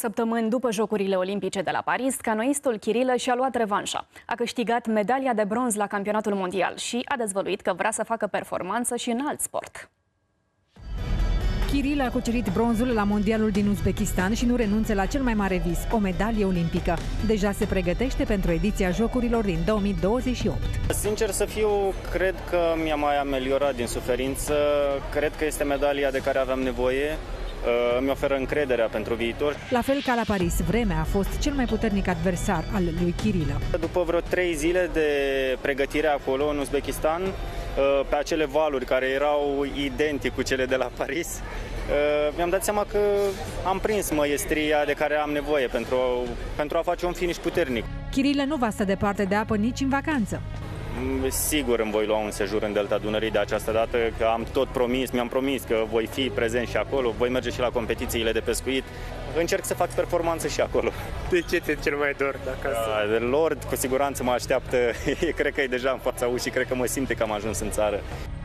Săptămâni după Jocurile Olimpice de la Paris, canoistul Chirilă și-a luat revanșa. A câștigat medalia de bronz la campionatul mondial și a dezvăluit că vrea să facă performanță și în alt sport. Chirilă a cucerit bronzul la mondialul din Uzbekistan și nu renunță la cel mai mare vis, o medalie olimpică. Deja se pregătește pentru ediția Jocurilor din 2028. Sincer să fiu, cred că mi-a mai ameliorat din suferință. Cred că este medalia de care aveam nevoie. Îmi oferă încrederea pentru viitor. La fel ca la Paris, vremea a fost cel mai puternic adversar al lui Chirilă. După vreo 3 zile de pregătire acolo, în Uzbekistan, pe acele valuri care erau identice cu cele de la Paris, mi-am dat seama că am prins măiestria de care am nevoie pentru a face un finish puternic. Chirilă nu va sta departe de apă nici în vacanță. Sigur îmi voi lua un sejur în Delta Dunării de această dată, că mi-am promis că voi fi prezent și acolo, voi merge și la competițiile de pescuit. Încerc să fac performanță și acolo. De ce ți-e cel mai dor de acasă? Lord cu siguranță mă așteaptă, cred că e deja în fața ușii, cred că mă simte că am ajuns în țară.